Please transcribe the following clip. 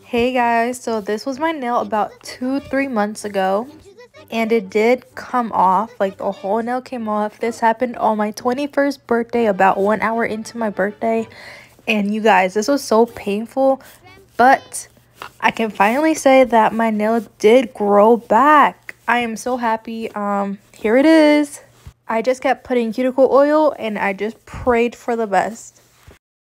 Hey guys, so this was my nail about 3 months ago, and it did come off. Like, the whole nail came off. This happened on my 21st birthday, about 1 hour into my birthday. And you guys, this was so painful, but I can finally say that my nail did grow back. I am so happy. Here it is. I just kept putting cuticle oil and I just prayed for the best.